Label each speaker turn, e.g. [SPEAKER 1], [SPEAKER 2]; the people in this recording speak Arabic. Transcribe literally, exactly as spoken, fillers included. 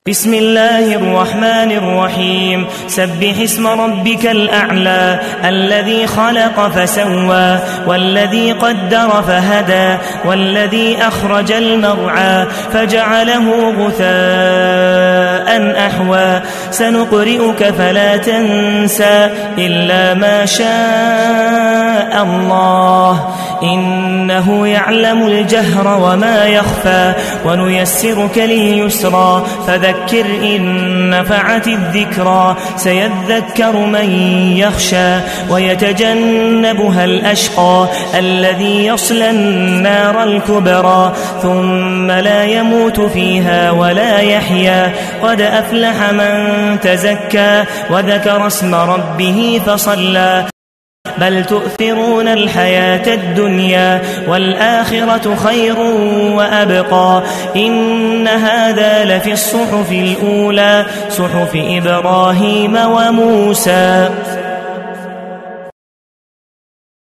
[SPEAKER 1] بسم الله الرحمن الرحيم سبح اسم ربك الأعلى الذي خلق فسوى والذي قدر فهدى والذي أخرج المرعى فجعله غثاء أحوى سنقرئك فلا تنسى إلا ما شاء الله إنه يعلم الجهر وما يخفى ونيسرك لليسرى فذكر إن نفعت الذكرى سيذكر من يخشى ويتجنبها الأشقى الذي يصلى النار الكبرى ثم لا يموت فيها ولا يحيا قد أفلح من تزكى وذكر اسم ربه فصلى بل تؤثرون الحياة الدنيا والآخرة خير وأبقى إن هذا لفي الصحف الأولى صحف إبراهيم وموسى.